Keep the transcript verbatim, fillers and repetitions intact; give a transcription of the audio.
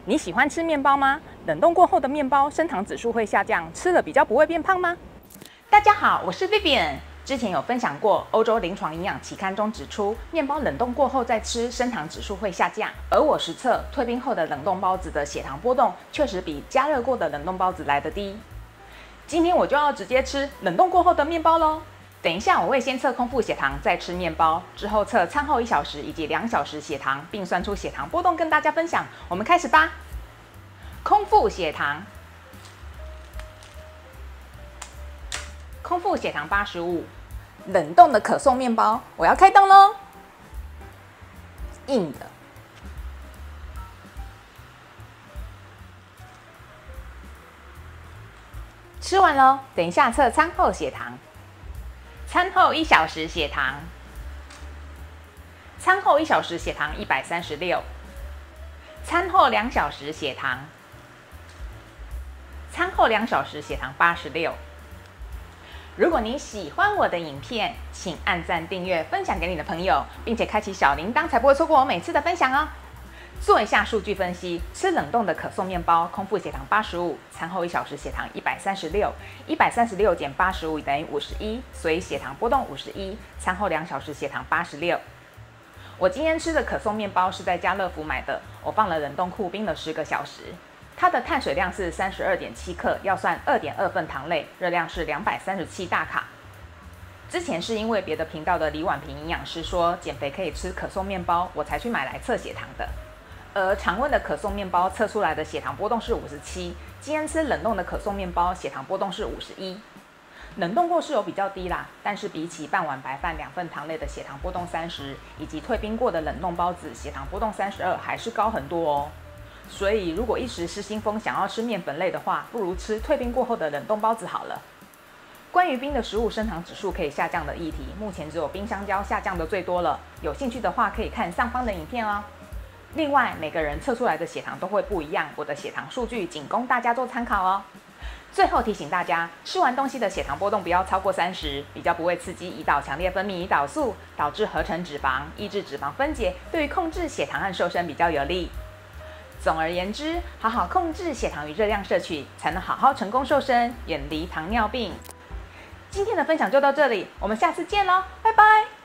你喜欢吃面包吗？冷冻过后的面包升糖指数会下降，吃了比较不会变胖吗？大家好，我是 Vivian。之前有分享过，欧洲临床营养期刊中指出，面包冷冻过后再吃，升糖指数会下降。而我实测退冰后的冷冻包子的血糖波动，确实比加热过的冷冻包子来得低。今天我就要直接吃冷冻过后的面包咯。等一下我会先测空腹血糖，再吃面包，之后测餐后一小时以及两小时血糖，并算出血糖波动跟大家分享。我们开始吧。空腹血糖，空腹血糖八十五，冷冻的可颂面包，我要开动咯。硬的。吃完咯，等一下测餐后血糖。餐后一小时血糖，餐后一小时血糖一百三十六，餐后两小时血糖，餐后两小时血糖八十六。如果你喜欢我的影片，请按赞、订阅、分享给你的朋友，并且开启小铃铛，才不会错过我每次的分享哦。做一下数据分析，吃冷冻的可颂面包，空腹血糖八十五，餐后一小时血糖一百三十六，一百三十六减八十五等于五十一，所以血糖波动五十一，餐后两小时血糖八十六。我今天吃的可颂面包是在家乐福买的，我放了冷冻库冰了十个小时。它的碳水量是三十二点七克，要算二点二份糖类，热量是两百三十七大卡。之前是因为别的频道的李婉萍营养师说减肥可以吃可颂面包，我才去买来测血糖的。而常温的可颂面包测出来的血糖波动是五十七，今天吃冷冻的可颂面包血糖波动是五十一。冷冻过是有比较低啦，但是比起半碗白饭两份糖类的血糖波动三十，以及退冰过的冷冻包子血糖波动三十二，还是高很多哦。所以如果一时失心疯想要吃面粉类的话，不如吃退冰过后的冷冻包子好了。关于冰的食物升糖指数可以下降的议题，目前只有冰香蕉下降的最多了，有兴趣的话可以看上方的影片哦。另外，每个人测出来的血糖都会不一样，我的血糖数据仅供大家做参考哦。最后提醒大家，吃完东西的血糖波动不要超过三十，比较不会刺激胰岛强烈分泌胰岛素，导致合成脂肪，抑制脂肪分解，对于控制血糖和瘦身比较有利。总而言之，好好控制血糖与热量摄取，才能好好成功瘦身，远离糖尿病。今天的分享就到这里，我们下次见喽，拜拜。